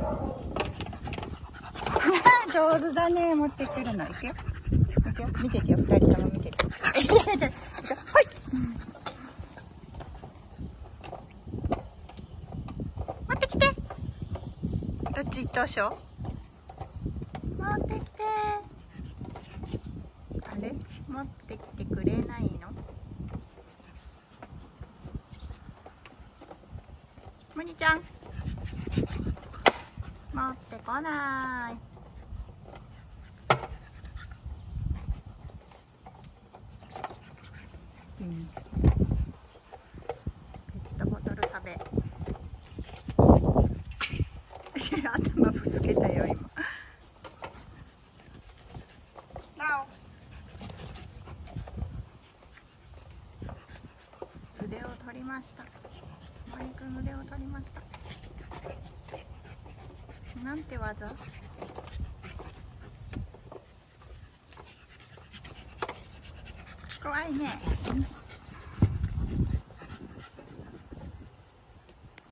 上手だね。持ってくるの。いくよ。いくよ。見ててよ。二人とも見てて。はい。持ってきて。どっち行ったしょ。持ってきて。あれ、持ってきてくれないの。モニちゃん。持ってこない。ペットボトル食べ。頭ぶつけたよ今。なお。腕を取りました。マリくん腕を取りました。なんて技？怖いね。